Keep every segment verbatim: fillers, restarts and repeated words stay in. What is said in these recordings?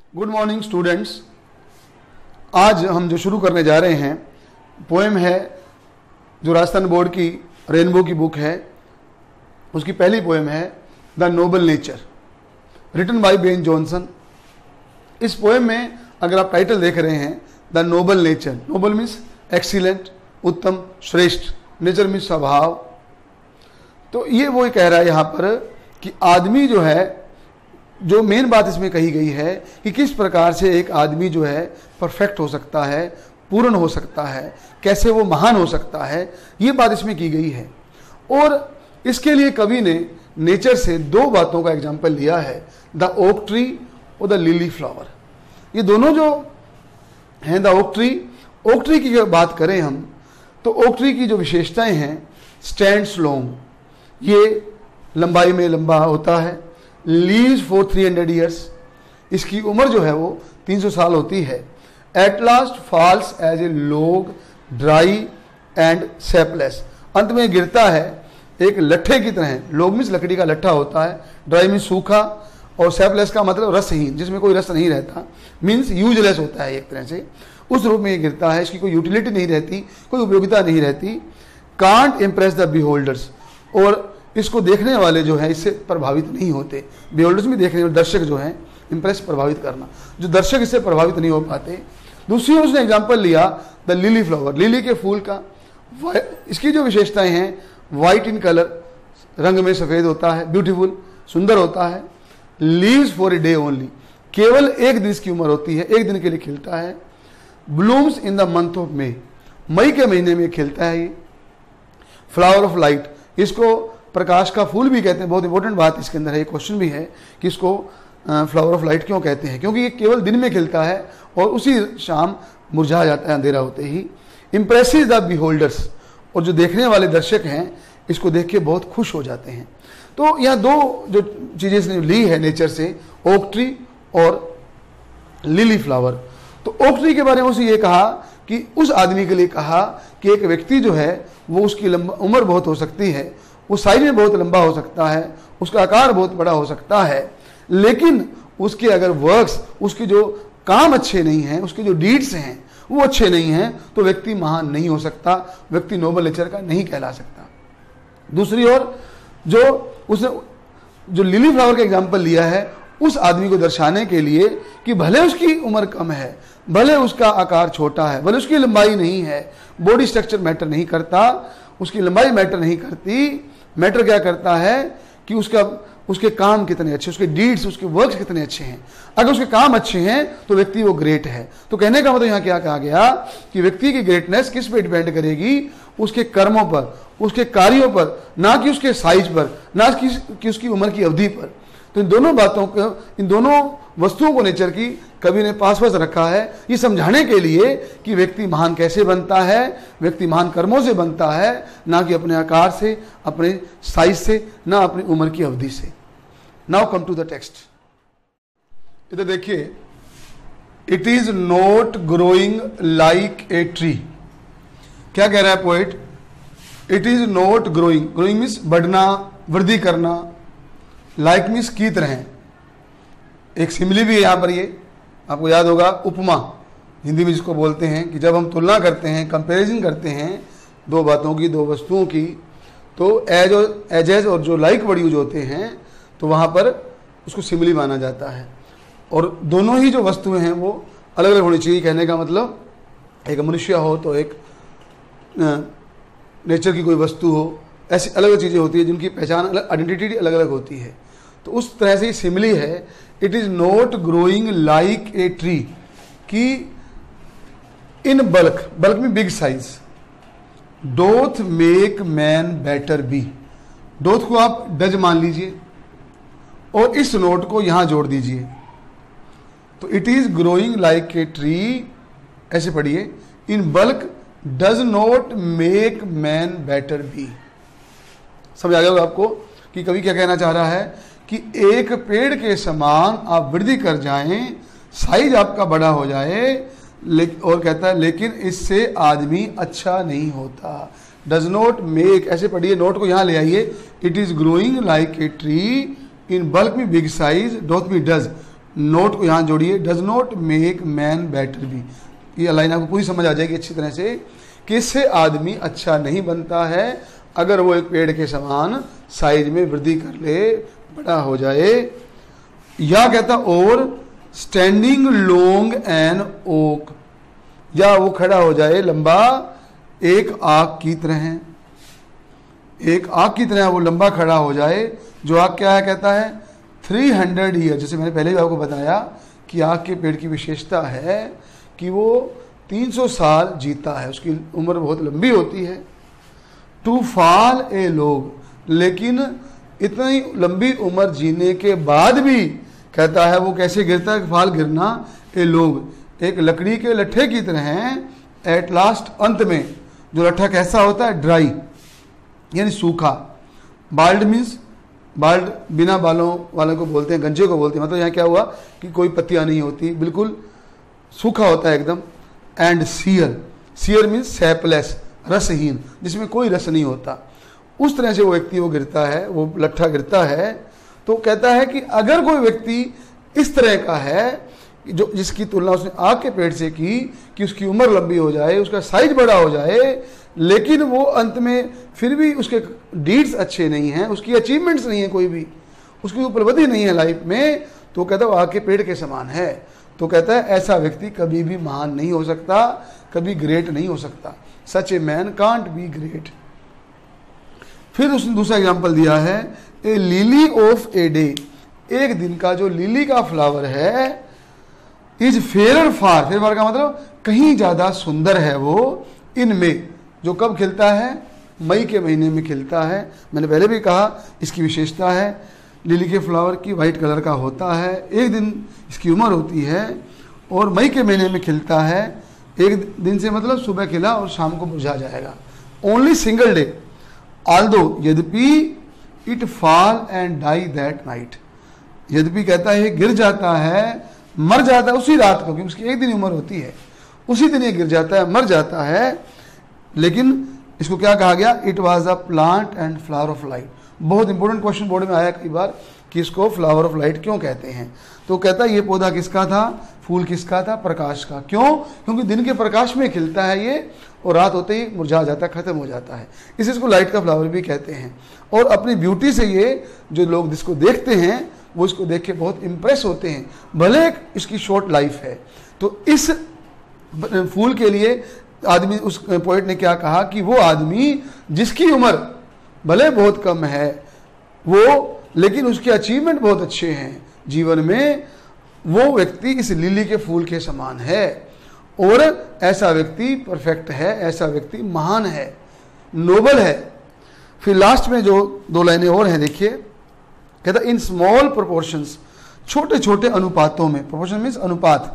Good morning students. आज हम जो शुरू करने जा रहे हैं पोएम है जो राजस्थान बोर्ड की रेनबो की बुक है, उसकी पहली पोएम है the noble nature, written by Ben Jonson. इस पोएम में अगर आप टाइटल देख रहे हैं the noble nature, noble means excellent, उत्तम, श्रेष्ठ, नेचर मीन्स स्वभाव। तो ये वो कह रहा है यहाँ पर कि आदमी जो है, जो मेन बात इसमें कही गई है कि किस प्रकार से एक आदमी जो है परफेक्ट हो सकता है, पूर्ण हो सकता है, कैसे वो महान हो सकता है, ये बात इसमें की गई है। और इसके लिए कवि ने नेचर से दो बातों का एग्जाम्पल लिया है, द ओक ट्री और द लिली फ्लावर। ये दोनों जो हैं, the oak tree, oak tree की बात करें हम तो ओक ट्री की जो विशेषताएं हैं, स्टैंड्स लॉन्ग, ये लंबाई में लंबा होता है, lives for three hundred years, इसकी उम्र जो है वो तीन सौ साल होती है, at last falls as a log dry and sapless, अंत में गिरता है एक लट्ठे की तरह। लॉग मीन्स लकड़ी का लट्ठा होता है, ड्राई मीन्स सूखा, और सेपलेस का मतलब रसहीन, जिसमें कोई रस नहीं रहता, मीन्स यूजलेस होता है एक तरह से, उस रूप में ये गिरता है, इसकी कोई यूटिलिटी नहीं रहती, कोई उपयोगिता नहीं रहती। कांट इम्प्रेस द बिहोल्डर्स, और इसको देखने वाले जो है इससे प्रभावित नहीं होते। बिहोल्डर्स में देखने वाले दर्शक जो हैं, इंप्रेस प्रभावित करना, जो दर्शक इससे प्रभावित नहीं हो पाते। दूसरी ओर उसने एग्जांपल लिया द लिली फ्लावर, लिली के फूल का। इसकी जो विशेषताएं हैं, वाइट इन कलर, रंग में सफ़ेद होता है, ब्यूटीफुल, सुंदर होता है, lives for a day only, केवल एक दिन की उम्र होती है, एक दिन के लिए खिलता है, blooms in the month of May, मई के महीने में खिलता है ये, फ्लावर ऑफ लाइट, इसको प्रकाश का फूल भी कहते हैं। बहुत इंपॉर्टेंट बात इसके अंदर है, क्वेश्चन भी है कि इसको फ्लावर ऑफ लाइट क्यों कहते हैं, क्योंकि ये केवल दिन में खिलता है और उसी शाम मुरझा जाता है अंधेरा होते ही। इम्प्रेसिव द बिहोल्डर्स, और जो देखने वाले दर्शक हैं इसको देख के बहुत खुश हो जाते हैं। तो यह दो जो चीज़ें इसने ली है नेचर से, ओक ट्री और लिली फ्लावर। तो ओक ट्री के बारे में उसे ये कहा कि उस आदमी के लिए कहा कि एक व्यक्ति जो है वो, उसकी लंबा उम्र बहुत हो सकती है, वो साइज में बहुत लंबा हो सकता है, उसका आकार बहुत बड़ा हो सकता है, लेकिन उसके अगर वर्क्स, उसके जो काम अच्छे नहीं हैं, उसके जो डीड्स हैं वो अच्छे नहीं हैं, तो व्यक्ति महान नहीं हो सकता, व्यक्ति नोबल नेचर का नहीं कहला सकता। दूसरी ओर जो उसने जो लिली फ्लावर का एग्जाम्पल लिया है, उस आदमी को दर्शाने के लिए कि भले उसकी उम्र कम है, भले उसका आकार छोटा है, भले उसकी लंबाई नहीं है, बॉडी स्ट्रक्चर मैटर नहीं करता, उसकी लंबाई मैटर नहीं करती, मैटर क्या करता है कि उसका उसके काम कितने अच्छे, उसके डीड्स, उसके वर्क्स कितने अच्छे हैं। अगर उसके काम अच्छे हैं तो व्यक्ति वो ग्रेट है। तो कहने का मतलब यहाँ क्या कहा गया कि व्यक्ति की ग्रेटनेस किस पे डिपेंड करेगी, उसके कर्मों पर, उसके कार्यों पर, ना कि उसके साइज पर, ना कि, कि उसकी उम्र की अवधि पर। तो इन दोनों बातों को, इन दोनों वस्तुओं को नेचर की कवि ने पास पास रखा है, ये समझाने के लिए कि व्यक्ति महान कैसे बनता है, व्यक्ति महान कर्मों से बनता है, ना कि अपने आकार से, अपने साइज से, ना अपनी उम्र की अवधि से। Now come to the text. इधर देखिए, it is not growing like a tree. क्या कह रहा है poet? It is not growing, growing means बढ़ना, वृद्धि करना, लाइक मीन्स की तरह। एक सिमिली भी है यहाँ पर, ये आपको याद होगा, उपमा हिंदी में जिसको बोलते हैं, कि जब हम तुलना करते हैं, कंपैरिजन करते हैं दो बातों की, दो वस्तुओं की, तो एज और एजेज और जो लाइक वर्ड यूज होते हैं तो वहाँ पर उसको सिमिली माना जाता है। और दोनों ही जो वस्तुएं हैं वो अलग अलग होनी चाहिए। कहने का मतलब, एक मनुष्य हो तो एक नेचर की कोई वस्तु हो, ऐसी अलग अलग चीज़ें होती है जिनकी पहचान अलग, आइडेंटिटी अलग अलग होती है। तो उस तरह से सिमिली है, it is not growing like a tree, कि इन बल्क, बल्क में big size, doth make man better be, doth को आप डज मान लीजिए और इस नोट को यहां जोड़ दीजिए, तो it is growing like a tree, ऐसे पढ़िए, in bulk does not make man better be. समझ आ गया होगा आपको कि कवि क्या कहना चाह रहा है कि एक पेड़ के समान आप वृद्धि कर जाएं, साइज आपका बड़ा हो जाए, और कहता है लेकिन इससे आदमी अच्छा नहीं होता। डज नॉट मेक, ऐसे पढ़िए, नोट को यहाँ ले आइए, it is growing like a tree in bulk में बिग साइज, डोथ भी डज, नोट को यहाँ जोड़िए, does not make man better be. ये लाइन आपको पूरी समझ आ जाएगी अच्छी तरह से कि इससे आदमी अच्छा नहीं बनता है अगर वो एक पेड़ के समान साइज में वृद्धि कर ले, बड़ा हो जाए। या कहता और स्टैंडिंग लॉन्ग एन ओक, या वो खड़ा हो जाए लंबा एक आग की तरह, एक आग की तरह वो लंबा खड़ा हो जाए। जो आग क्या है कहता है थ्री हंड्रेड ईयर, जैसे मैंने पहले भी आपको बताया कि आग के पेड़ की विशेषता है कि वो तीन सौ साल जीता है, उसकी उम्र बहुत लंबी होती है। टू फॉल ए लोग, लेकिन इतनी लंबी उम्र जीने के बाद भी कहता है वो कैसे गिरता है, फाल गिरना ए लोग एक लकड़ी के लट्ठे की तरह हैं। एट लास्ट, अंत में जो लट्ठा कैसा होता है, ड्राई यानी सूखा। बाल्ड मीन्स, बाल्ड बिना बालों वाले को बोलते हैं, गंजे को बोलते हैं। मतलब यहाँ क्या हुआ कि कोई पत्तियां नहीं होती, बिल्कुल सूखा होता है एकदम। And sere, sere means sapless, रसहीन, जिसमें कोई रस नहीं होता। उस तरह से वो व्यक्ति वो गिरता है, वो लट्ठा गिरता है। तो कहता है कि अगर कोई व्यक्ति इस तरह का है जो जिसकी तुलना उसने आग के पेड़ से की कि उसकी उम्र लंबी हो जाए, उसका साइज बड़ा हो जाए, लेकिन वो अंत में फिर भी उसके डीड्स अच्छे नहीं हैं, उसकी अचीवमेंट्स नहीं है, कोई भी उसकी उपलब्धि नहीं है लाइफ में, तो कहता है वो आग के पेड़ के समान है। तो कहता है ऐसा व्यक्ति कभी भी महान नहीं हो सकता, कभी ग्रेट नहीं हो सकता। Such a man can't be great. फिर उसने दूसरा एग्जाम्पल दिया है, a lily of a day, एक दिन का जो लिली का फ्लावर है, is fair far, fair far का मतलब कहीं ज्यादा सुंदर है वो, इनमें जो कब खिलता है, मई के महीने में खिलता है। मैंने पहले भी कहा इसकी विशेषता है लिली के फ्लावर की वाइट कलर का होता है, एक दिन इसकी उम्र होती है और मई के महीने में खिलता है। एक दिन से मतलब सुबह खिला और शाम को मुरझा जाएगा। ओनली सिंगल डे, आल्दो, यद्यपि it fall and die that night, यद्यपि कहता है गिर जाता है, मर जाता है उसी रात को, क्योंकि उसकी एक दिन उम्र होती है, उसी दिन ये गिर जाता है, मर जाता है। लेकिन इसको क्या कहा गया, it was a plant and flower of light. बहुत इंपॉर्टेंट क्वेश्चन बोर्ड में आया कई बार कि इसको फ्लावर ऑफ लाइट क्यों कहते हैं। तो कहता है ये पौधा किसका था, फूल किसका था, प्रकाश का। क्यों, क्योंकि दिन के प्रकाश में खिलता है ये और रात होते ही मुरझा जाता है, खत्म हो जाता है, इसे इसको लाइट का फ्लावर भी कहते हैं। और अपनी ब्यूटी से ये जो लोग जिसको देखते हैं वो इसको देख के बहुत इंप्रेस होते हैं, भले इसकी शॉर्ट लाइफ है। तो इस फूल के लिए आदमी, उस पोएट ने क्या कहा कि वो आदमी जिसकी उम्र भले बहुत कम है वो, लेकिन उसके अचीवमेंट बहुत अच्छे हैं जीवन में, वो व्यक्ति इस लिली के फूल के समान है और ऐसा व्यक्ति परफेक्ट है, ऐसा व्यक्ति महान है, नोबल है। फिर लास्ट में जो दो लाइनें और हैं देखिए, कहता इन स्मॉल प्रोपोर्शंस, छोटे छोटे अनुपातों में, प्रोपोर्शन मीन्स अनुपात,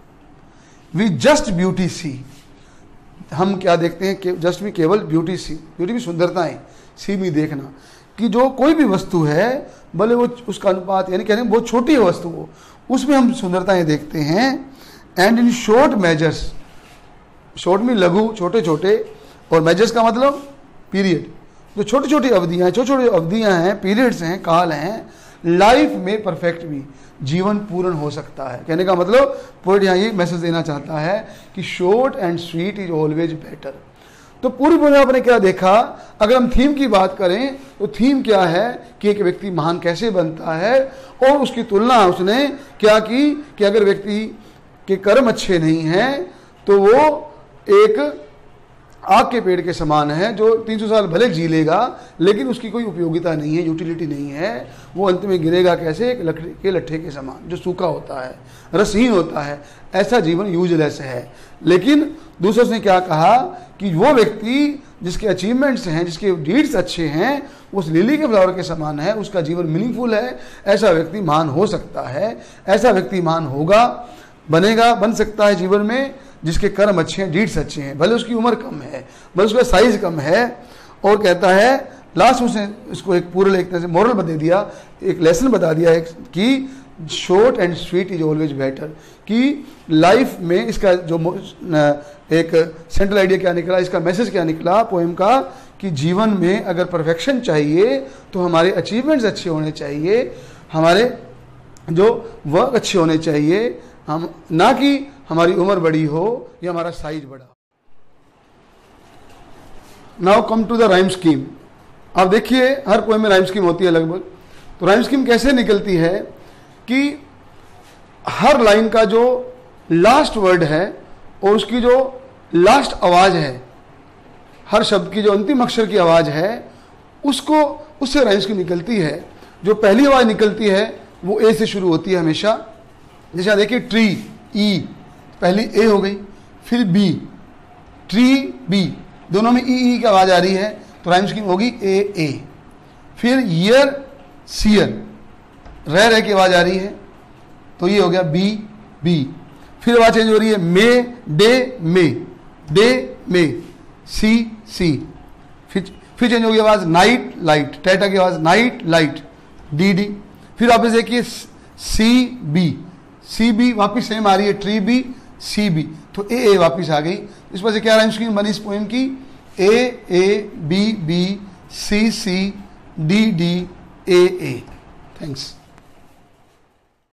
वी जस्ट ब्यूटी सी, हम क्या देखते हैं कि जस्ट भी केवल ब्यूटी सी, ब्यूटी भी सुंदरताएं, सी भी देखना कि जो कोई भी वस्तु है भले वो उसका अनुपात यानी कहने बहुत छोटी है वस्तु वो, उसमें हम सुंदरताएं देखते हैं। And in short measures, short में लघु छोटे छोटे, और मेजर्स का मतलब पीरियड, जो छोटी छोटी अवधियां, छोटी छोटी अवधियां हैं, पीरियड्स हैं, काल हैं, लाइफ में परफेक्ट भी जीवन पूर्ण हो सकता है। कहने का मतलब पोएट यहाँ ये मैसेज देना चाहता है कि short and sweet is always better. तो पूरी पूरी आपने क्या देखा, अगर हम थीम की बात करें तो थीम क्या है कि एक व्यक्ति महान कैसे बनता है, और उसकी तुलना उसने क्या की कि अगर व्यक्ति के कर्म अच्छे नहीं हैं तो वो एक आग के पेड़ के समान है जो तीन सौ साल भले जी लेगा लेकिन उसकी कोई उपयोगिता नहीं है, यूटिलिटी नहीं है, वो अंत में गिरेगा कैसे, एक लकड़ी के लट्ठे के समान जो सूखा होता है, रसहीन होता है, ऐसा जीवन यूजलेस है। लेकिन दूसरे ने क्या कहा कि वो व्यक्ति जिसके अचीवमेंट्स हैं, जिसके डीड्स अच्छे हैं, उस लिली के फ्लावर के समान है, उसका जीवन मीनिंगफुल है, ऐसा व्यक्ति महान हो सकता है, ऐसा व्यक्ति महान होगा, बनेगा, बन सकता है जीवन में जिसके कर्म अच्छे हैं, डीड्स अच्छे हैं, भले उसकी उम्र कम है, भले उसका साइज कम है। और कहता है लास्ट में उसने इसको एक पूरा एक तरह से मॉरल बता दिया, एक लेसन बता दिया है कि short and sweet is always better, कि लाइफ में इसका जो एक सेंट्रल आइडिया क्या निकला, इसका मैसेज क्या निकला पोएम का, कि जीवन में अगर परफेक्शन चाहिए तो हमारे अचीवमेंट्स अच्छे होने चाहिए, हमारे जो वर्क अच्छे होने चाहिए, हम ना कि हमारी उम्र बड़ी हो या हमारा साइज बड़ा। Now come to the rhyme scheme. अब देखिए हर पोएम में राइम स्कीम होती है लगभग। तो राइम स्कीम कैसे निकलती है कि हर लाइन का जो लास्ट वर्ड है और उसकी जो लास्ट आवाज है, हर शब्द की जो अंतिम अक्षर की आवाज है, उसको उससे राइम स्कीम निकलती है। जो पहली आवाज निकलती है वो ए से शुरू होती है हमेशा। जैसे देखिए ट्री, ई, पहली ए हो गई, फिर बी, ट्री बी, दोनों में ई ई की आवाज आ रही है, तो राइम स्कीम होगी ए ए। फिर ईयर, सीयर, रह रह की आवाज आ रही है, तो ये हो गया बी बी। फिर आवाज चेंज हो रही है मे, डे, मे, डे, मे, सी सी। फिर फिर चेंज हो गई आवाज नाइट, लाइट, टैटा की आवाज नाइट, लाइट, डी डी। फिर वापस देखिए सी बी, सी बी वापिस सेम आ रही है, ट्री बी, सी बी, तो ए ए वापिस आ गई। इस पर से क्या राइम स्कीम बनी इस पोएम की? A A, B B, C C, D D, A A. Thanks.